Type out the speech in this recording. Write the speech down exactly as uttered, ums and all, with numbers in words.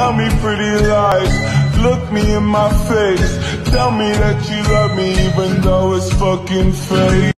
Tell me pretty lies, look me in my face. Tell me that you love me even though it's fucking fake.